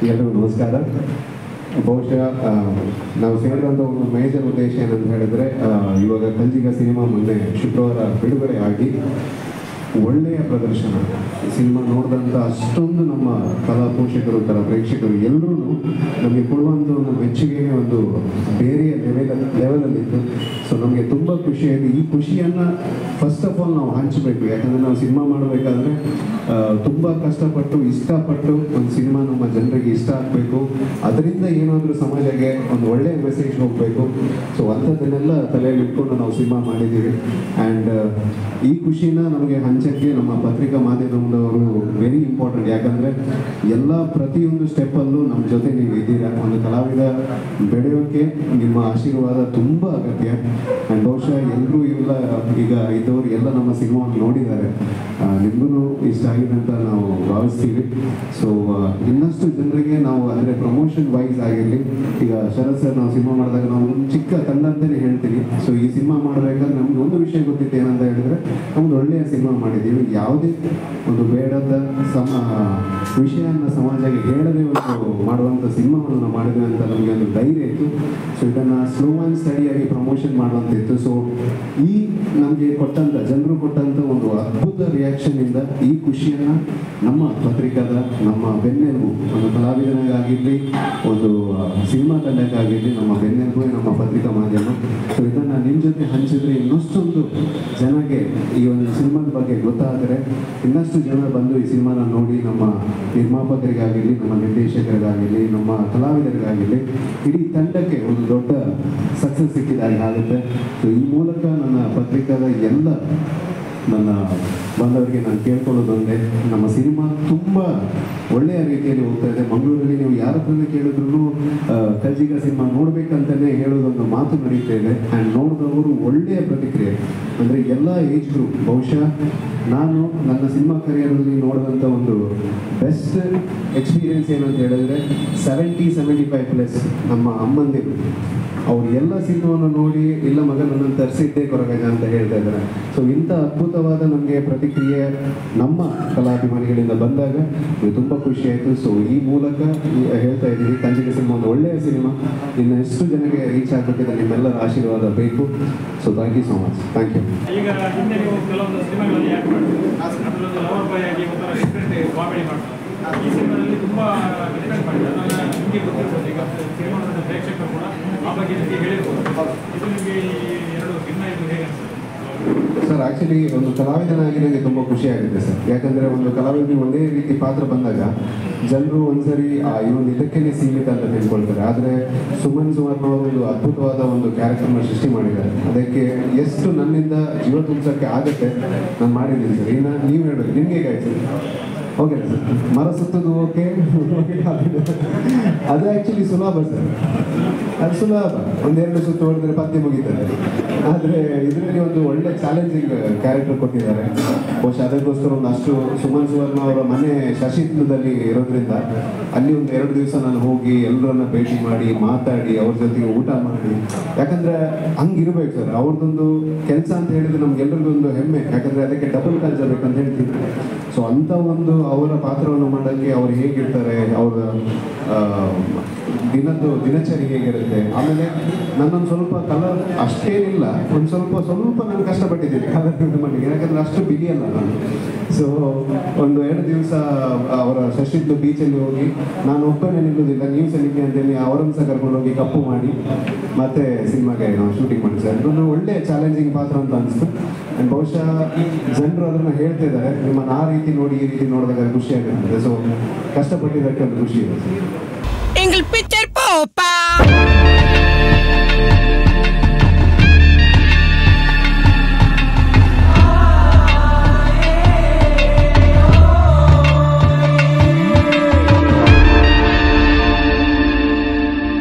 ಎಲ್ಲರಿಗೂ ನಮಸ್ಕಾರ. ಬಹುಶಃ ನಾವು ಸೇರಿದಂಥ ಒಂದು ಮೇಜರ್ ಉದ್ದೇಶ ಏನಂತ ಹೇಳಿದ್ರೆ, ಇವಾಗ ಕಲ್ಜಿಗ ಸಿನಿಮಾ ಮೊನ್ನೆ ಶುಕ್ರವಾರ ಬಿಡುಗಡೆ ಆಗಿ ಒಳ್ಳೆಯ ಪ್ರದರ್ಶನ, ಸಿನಿಮಾ ನೋಡಿದಂಥ ಅಷ್ಟೊಂದು ನಮ್ಮ ಕಲಾ ಪೋಷಕರು, ಕಲಾ ಪ್ರೇಕ್ಷಕರು ಎಲ್ಲರೂ ನಮಗೆ ಕೊಡುವಂಥ ಒಂದು ಮೆಚ್ಚುಗೆಗೆ ಒಂದು ಬೇರೆಯ ಲೆವೆಲಲ್ಲಿತ್ತು. ಸೊ ನಮಗೆ ತುಂಬ ಖುಷಿಯಾಗಿ ಈ ಖುಷಿಯನ್ನು ಫಸ್ಟ್ ಆಫ್ ಆಲ್ ನಾವು ಹಂಚಬೇಕು. ಯಾಕಂದರೆ ನಾವು ಸಿನಿಮಾ ಮಾಡಬೇಕಾದ್ರೆ ತುಂಬ ಕಷ್ಟಪಟ್ಟು ಇಷ್ಟಪಟ್ಟು ಒಂದು ಸಿನಿಮಾ ನಮ್ಮ ಜನರಿಗೆ ಇಷ್ಟ ಆಗಬೇಕು, ಅದರಿಂದ ಏನಾದರೂ ಸಮಾಜಕ್ಕೆ ಒಂದು ಒಳ್ಳೆಯ ಮೆಸೇಜ್ ಹೋಗಬೇಕು. ಸೊ ಅಂಥದ್ದನ್ನೆಲ್ಲ ತಲೆಯಲ್ಲಿ ಇಟ್ಕೊಂಡು ನಾವು ಸಿನಿಮಾ ಮಾಡಿದ್ದೀವಿ. ಆ್ಯಂಡ್ ಈ ಖುಷಿನ ನಮಗೆ ಹಂಚಕ್ಕೆ ನಮ್ಮ ಪತ್ರಿಕಾ ಮಾಧ್ಯಮದವರು ವೆರಿ ಇಂಪಾರ್ಟೆಂಟ್. ಯಾಕಂದರೆ ಎಲ್ಲ ಪ್ರತಿಯೊಂದು ಸ್ಟೆಪ್ಪಲ್ಲೂ ನಮ್ಮ ಜೊತೆ ನೀವು ಇದ್ದೀರಾ. ಒಂದು ಕಲಾವಿದ ಬೆಳೆಯೋಕ್ಕೆ ನಿಮ್ಮ ಆಶೀರ್ವಾದ ತುಂಬ ಅಗತ್ಯ. ಆ್ಯಂಡ್ ಬಹುಶಃ ಎಲ್ಲರೂ ಇಲ್ಲ ಈಗ ಇದ್ದವರು ಎಲ್ಲ ನಮ್ಮ ಸಿನಿಮಾವನ್ನು ನೋಡಿದ್ದಾರೆ, ನಿಮಗೂ ಇಷ್ಟ ಆಗಿದೆ ಅಂತ ನಾವು ಭಾವಿಸ್ತೀವಿ. ಸೊ ಇನ್ನಷ್ಟು ಜನರಿಗೆ ನಾವು ಅಂದರೆ ಪ್ರಮೋಷನ್ ವೈಸ್ ಆಗಿರಲಿ, ಈಗ ಶರತ್ ಸರ್ ನಾವು ಸಿನಿಮಾ ಮಾಡಿದಾಗ ನಾವು ಒಂದು ಚಿಕ್ಕ ತಂಡ ಅಂತಲೇ ಹೇಳ್ತೀವಿ. ಸೊ ಈ ಸಿನಿಮಾ ಮಾಡಬೇಕಾದ್ರೆ ನಮ್ಗೆ ಒಂದು ವಿಷಯ ಗೊತ್ತಿತ್ತು, ಏನಂತ ಹೇಳಿದ್ರೆ ನಮ್ದು ಒಳ್ಳೆಯ ಸಿನಿಮಾ ಮಾಡಿದ್ದೀವಿ, ಯಾವುದೇ ಒಂದು ಬೇಡದ ವಿಷಯನ ಸಮಾಜಕ್ಕೆ ಹೇಳದೆ ಒಂದು ಮಾಡುವಂಥ ಸಿನಿಮಾವನ್ನು ನಾವು ಮಾಡಿದ್ವಿ ಅಂತ ನಮಗೆ ಒಂದು ಧೈರ್ಯ ಇತ್ತು. ಸೊ ಇದನ್ನು ಸ್ಲೋ ಆ್ಯಂಡ್ ಸ್ಟಡಿಯಾಗಿ ಪ್ರಮೋಷನ್ ಮಾಡುವಂತಿತ್ತು. ಸೊ ಈ ನಮಗೆ ಕೊಟ್ಟಂಥ ಜನರು ಕೊಟ್ಟಂಥ ಒಂದು ಅದ್ಭುತ ರಿಯಾಕ್ಷನ್ನಿಂದ ಈ ಖುಷಿಯನ್ನು ನಮ್ಮ ಪತ್ರಿಕಾದ ನಮ್ಮ ಬೆನ್ನೆಲುಬು, ಒಂದು ಕಲಾವಿದನಿಗಾಗಿರಲಿ, ಒಂದು ಸಿನಿಮಾ ತಂಡಕ್ಕಾಗಿರಲಿ, ನಮ್ಮ ಬೆನ್ನೆಲುಬು ನಮ್ಮ ಪತ್ರಿಕಾ ಮಾಧ್ಯಮ. ಸೊ ಇದನ್ನು ನಿಮ್ಮ ಜೊತೆ ಹಂಚಿದ್ರೆ ಇನ್ನಷ್ಟೊಂದು ಜನಕ್ಕೆ ಈ ಒಂದು ಸಿನಿಮಾದ ಬಗ್ಗೆ ಗೊತ್ತಾದರೆ ಇನ್ನಷ್ಟು ಜನ ಬಂದು ಈ ಸಿನಿಮಾನ ನೋಡಿ ನಮ್ಮ ನಿರ್ಮಾಪಕರಿಗಾಗಿರಲಿ, ನಮ್ಮ ನಿರ್ದೇಶಕರಿಗಾಗಿರಲಿ, ನಮ್ಮ ಕಲಾವಿದರಿಗಾಗಿರಲಿ, ಇಡೀ ತಂಡಕ್ಕೆ ಒಂದು ದೊಡ್ಡ ಸಕ್ಸಸ್ ಸಿಕ್ಕಿದಾಗೆ ಆಗುತ್ತೆ. ಸೊ ಈ ಮೂಲಕ ನನ್ನ ಪತ್ರಿಕಾದ ಎಲ್ಲ ನನ್ನ ಬಂದವರಿಗೆ ನಾನು ಕೇಳ್ಕೊಳ್ಳೋದೊಂದೇ, ನಮ್ಮ ಸಿನಿಮಾ ತುಂಬ ಒಳ್ಳೆಯ ರೀತಿಯಲ್ಲಿ ಹೋಗ್ತಾ ಇದೆ. ಮಂಗಳೂರಲ್ಲಿ ನೀವು ಯಾರ ಹತ್ರನೇ ಕೇಳಿದ್ರು ಕಲ್ಜಿಗ ಸಿನಿಮಾ ನೋಡಬೇಕಂತಲೇ ಹೇಳೋದೊಂದು ಮಾತು ನಡೀತಾ ಇದೆ. ಆ್ಯಂಡ್ ನೋಡಿದವರು ಒಳ್ಳೆಯ ಪ್ರತಿಕ್ರಿಯೆ, ಅಂದರೆ ಎಲ್ಲ ಏಜ್ ಗ್ರೂಪ್. ಬಹುಶಃ ನಾನು ನನ್ನ ಸಿನಿಮಾ ಕರಿಯರಲ್ಲಿ ನೋಡಿದಂಥ ಒಂದು ಬೆಸ್ಟ್ ಎಕ್ಸ್ಪೀರಿಯನ್ಸ್ ಏನಂತ ಹೇಳಿದ್ರೆ 70-75+ ನಮ್ಮ ಅಮ್ಮಂದಿರು ಅವ್ರು ಎಲ್ಲ ಸಿನಿಮಾವನ್ನು ನೋಡಿ ಇಲ್ಲ ಮಗ ನನ್ನನ್ನು ತರಿಸಿದ್ದೇ ಕೊರಗಜ ಅಂತ ಹೇಳ್ತಾ ಇದ್ದಾರೆ. ಸೊ ಇಂಥ ಅದ್ಭುತವಾದ ನಮಗೆ ಪ್ರತಿಕ್ರಿಯೆ ನಮ್ಮ ಕಲಾಭಿಮಾನಿಗಳಿಂದ ಬಂದಾಗ ತುಂಬ ಖುಷಿ ಆಯಿತು. ಸೊ ಈ ಮೂಲಕ ಹೇಳ್ತಾ ಇದ್ದೀವಿ, ಕಲ್ಜಿಗ ಸಿನಿಮಾ ಒಂದು ಒಳ್ಳೆಯ ಸಿನಿಮಾ, ಇನ್ನು ಎಷ್ಟು ಜನಕ್ಕೆ ರೀಚ್ ಆಗಬೇಕಿದೆ ನಿಮ್ಮೆಲ್ಲರ ಆಶೀರ್ವಾದ ಬೇಕು. So thank you so much. Thank you. ಈಗ ಹಿಂದೆ ನೀವು ಕೆಲವೊಂದು ಸಿನಿಮಾಗಳಲ್ಲಿ ಯಾಕೆ ಮಾಡಿದ್ರು, ಅದರಲ್ಲೊಂದು ಲವರ್ ಬಾಯ್ ಆಗಿ ಒಂಥರ ಡಿಫ್ರೆಂಟ್ ಕಾಮಿಡಿ ಮಾಡ್ತಾರೆ. ಈ ಸಿನಿಮಾದಲ್ಲಿ ತುಂಬ ಡಿಫ್ರೆಂಟ್ ಮಾಡಿದ್ದಾರೆ. ನಾನು ನಿಮಗೆ ಗೊತ್ತಿರ್ಬೋದು, ಈಗ ಸಿನಿಮಾದ ಪ್ರೇಕ್ಷಕರು ಕೂಡ ಆ ಬಗ್ಗೆ ನಿಮಗೆ ಹೇಳಿರ್ಬೋದು. ಇದು ನಿಮಗೆ ಈ ಎರಡು ಭಿನ್ನ ಇದು ಹೇಗೆ ಅನಿಸುತ್ತೆ ಸರ್? ಆ್ಯಕ್ಚುಲಿ ಒಂದು ಕಲಾವಿದನಾಗಿ ನನಗೆ ತುಂಬ ಖುಷಿ ಆಗುತ್ತೆ ಸರ್. ಯಾಕಂದರೆ ಒಂದು ಕಲಾವಿದನಿಗೆ ಒಂದೇ ರೀತಿ ಪಾತ್ರ ಬಂದಾಗ ಜನರು ಒಂದ್ಸರಿ ಇವನು ಇದಕ್ಕೇ ಸೀಮಿತ ಅಂತ ತಿಳ್ಕೊಳ್ತಾರೆ. ಆದರೆ ಸುಮನ್ ಸುವರ್ಣವರು ಒಂದು ಅದ್ಭುತವಾದ ಒಂದು ಕ್ಯಾರೆಕ್ಟರ್ನ ಸೃಷ್ಟಿ ಮಾಡಿದ್ದಾರೆ. ಅದಕ್ಕೆ ಎಷ್ಟು ನನ್ನಿಂದ ಜೀವ ತುಂಬಿಸೋಕ್ಕೆ ಆಗುತ್ತೆ ನಾನು ಮಾಡಿದ್ದೀನಿ ಸರ್. ಇನ್ನು ನೀವು ಹೇಳಬೇಕು, ನಿಮಗೆ ಹೇಗಾಯ್ತು? ಓಕೆ ಸರ್, ಮರ ಸುತ್ತೋದು ಓಕೆ, ಅದು ಆ್ಯಕ್ಚುಲಿ ಸುಲಭ ಸರ್, ಅದು ಸುಲಭ, ಒಂದೆರಡು ಸುತ್ತು ಹೊಡೆದ್ರೆ ಪದ್ಯ ಮುಗಿತಾರೆ. ಆದರೆ ಇದರಲ್ಲಿ ಒಂದು ಒಳ್ಳೆ ಚಾಲೆಂಜಿಂಗ್ ಕ್ಯಾರೆಕ್ಟರ್ ಕೊಟ್ಟಿದ್ದಾರೆ. ಬಹುಶಃ ಅದಕ್ಕೋಸ್ಕರ ಒಂದು ಅಷ್ಟು ಸುಮನ್ ಸುವರ್ಣ ಅವರ ಮನೆ ಶಶಿತ್ನದಲ್ಲಿ ಇರೋದ್ರಿಂದ ಅಲ್ಲಿ ಒಂದು 2 ದಿವಸ ನಾನು ಹೋಗಿ ಎಲ್ಲರನ್ನ ಭೇಟಿ ಮಾಡಿ ಮಾತಾಡಿ ಅವ್ರ ಜೊತೆಗೆ ಊಟ ಮಾಡಿ, ಯಾಕಂದರೆ ಹಂಗಿರ್ಬೇಕು ಸರ್. ಅವ್ರದ್ದೊಂದು ಕೆಲಸ ಅಂತ ಹೇಳಿದ್ರೆ ನಮ್ಗೆಲ್ಲರಿಗೊಂದು ಹೆಮ್ಮೆ, ಯಾಕಂದರೆ ಅದಕ್ಕೆ ಡಬಲ್ ಕಲ್ಚರ್ ಬೇಕಂತ ಹೇಳ್ತೀವಿ. ಸೊ ಅಂಥ ಒಂದು ಅವರ ಪಾತ್ರವನ್ನು ಮಾಡೋಕ್ಕೆ ಅವ್ರು ಹೇಗಿರ್ತಾರೆ, ಅವರ ದಿನಚರಿ ಹೇಗಿರುತ್ತೆ. ಆಮೇಲೆ ನನ್ನೊಂದು ಸ್ವಲ್ಪ ಕಲರ್ ಅಷ್ಟೇನಿಲ್ಲ, ಒಂದು ಸ್ವಲ್ಪ ನಾನು ಕಷ್ಟಪಟ್ಟಿದ್ದೀನಿ ಕಲರ್ ಮಾಡಿ, ಯಾಕಂದರೆ ಅಷ್ಟು ಬಿಲಿಯಲ್ಲ ನಾನು. ಸೊ ಒಂದು 2 ದಿವಸ ಅವರ ಶಶಿದ್ದು ಬೀಚಲ್ಲಿ ಹೋಗಿ ನಾನು ಒಬ್ಬನೇ ನಿಲ್ಲೋದಿಲ್ಲ, ನೀವು ಸಲಿಕೆ ಅಂತೇಳಿ ಅವರನ್ನು ಸಹ ಕರ್ಕೊಂಡು ಹೋಗಿ ಕಪ್ಪು ಮಾಡಿ ಮತ್ತೆ ಸಿನಿಮಾಗೆ ನಾವು ಶೂಟಿಂಗ್ ಮಾಡಿದ್ವಿ. ಅದೊಂದು ಒಳ್ಳೆ ಚಾಲೆಂಜಿಂಗ್ ಪಾತ್ರ ಅಂತ ಅನಿಸ್ತು. ಆ್ಯಂಡ್ ಬಹುಶಃ ಜನರು ಅದನ್ನು ಹೇಳ್ತಿದ್ದಾರೆ, ನಿಮ್ಮನ್ನು ಆ ರೀತಿ ನೋಡಿ ಈ ರೀತಿ ನೋಡಿದಾಗ ಖುಷಿ ಆಗುತ್ತೆ. ಸೊ ಕಷ್ಟಪಟ್ಟಿದ್ದಕ್ಕೆ ಒಂದು ಖುಷಿ ಇದೆ. English picture popa